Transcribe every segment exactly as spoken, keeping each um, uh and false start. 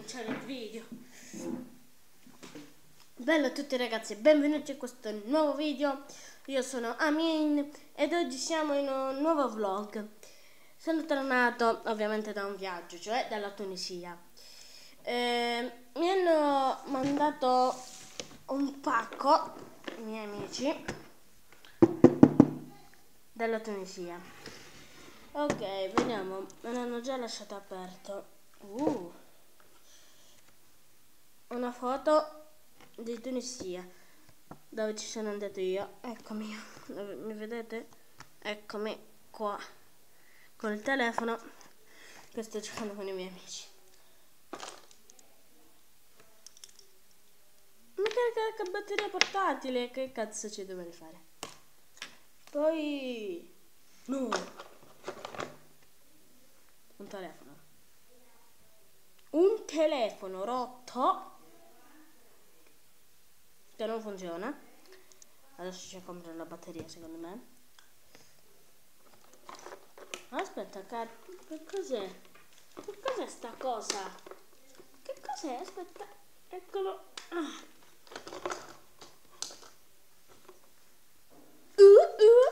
cominciare il video. Bello a tutti ragazzi, benvenuti a questo nuovo video. Io sono Amin ed oggi siamo in un nuovo vlog. Sono tornato ovviamente da un viaggio, cioè dalla Tunisia. Eh, mi hanno mandato un pacco, i miei amici, dalla Tunisia. Ok, vediamo, me l'hanno già lasciato aperto. Uh, una foto di Tunisia, dove ci sono andato io. Eccomi, mi vedete? Eccomi qua, con il telefono che sto giocando con i miei amici. Ma che, che batteria portatile, che cazzo ci dovrei fare? Poi... no! Un telefono. Un telefono rotto che non funziona. Adesso ci compro la batteria, secondo me. Aspetta, che cos'è? Che cos'è sta cosa? Che cos'è? Aspetta, eccolo. Ah. Uh, uh.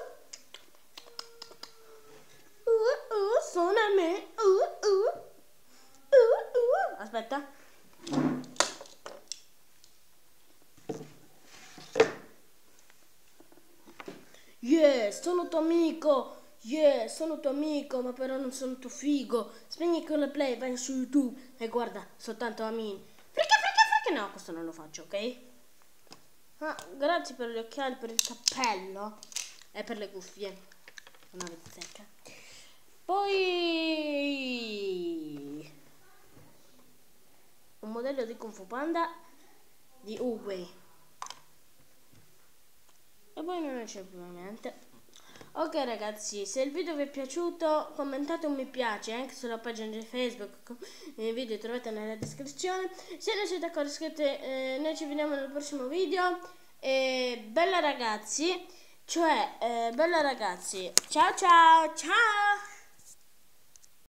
Uh, uh, suona a me. Uh, uh. Uh, uh. Aspetta. Yeah, sono tuo amico. Yeah, sono tuo amico, ma però non sono tuo figo. Spegni con la play, vai su YouTube e guarda soltanto Amin. Perché, perché, perché no, questo non lo faccio, ok? Ah, grazie per gli occhiali, per il cappello e per le cuffie. Una vita secca. Poi un modello di Kung Fu Panda di Uwei. E poi non c'è più niente. Ok ragazzi, se il video vi è piaciuto commentate un mi piace anche sulla pagina di Facebook, i video trovate nella descrizione. Se non siete ancora iscritti, eh, noi ci vediamo nel prossimo video. E bella ragazzi, cioè eh, bella ragazzi, ciao ciao ciao.